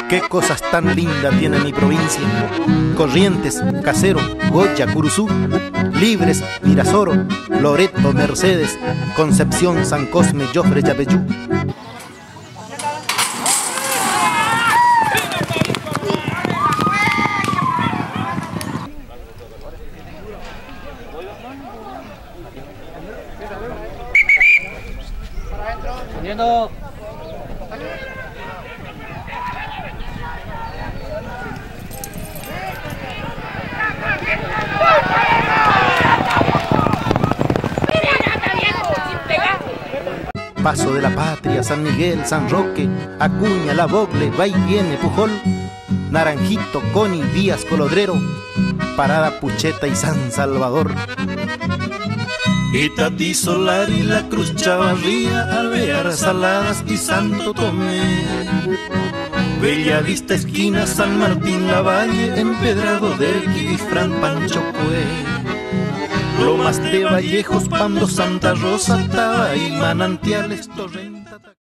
Qué cosas tan lindas tiene mi provincia. Corrientes, Casero, Goya, Curuzú, Libres, Virasoro, Loreto, Mercedes, Concepción, San Cosme, Jofre, Yapeyú. Saliendo. Paso de la Patria, San Miguel, San Roque, Acuña, La Bogle, va y viene, Pujol, Naranjito, Coni, Díaz, Colodrero, Parada, Pucheta y San Salvador. Itatí, Solari, La Cruz, Chavarría, Alvear, Saladas y Santo Tomé. Bellavista, Esquina, San Martín, Lavalle, Empedrado del Quirifrán, Pancho Cue. Lomas de Vallejos, Pando, Santa Rosa, Taba y Manantiales, Torrenta.